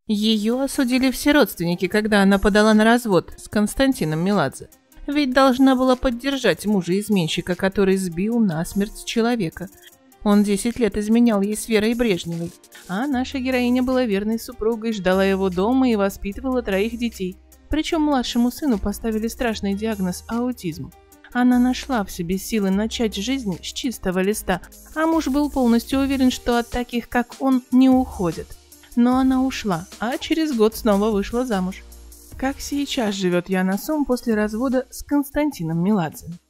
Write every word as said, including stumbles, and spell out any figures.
Ее осудили все родственники, когда она подала на развод с Константином Меладзе. Ведь должна была поддержать мужа-изменщика, который сбил насмерть человека. Он десять лет изменял ей с Верой Брежневой, а наша героиня была верной супругой, ждала его дома и воспитывала троих детей. Причем младшему сыну поставили страшный диагноз – аутизм. Она нашла в себе силы начать жизнь с чистого листа, а муж был полностью уверен, что от таких, как он, не уходят. Но она ушла, а через год снова вышла замуж. Как сейчас живет Яна Сом после развода с Константином Меладзе?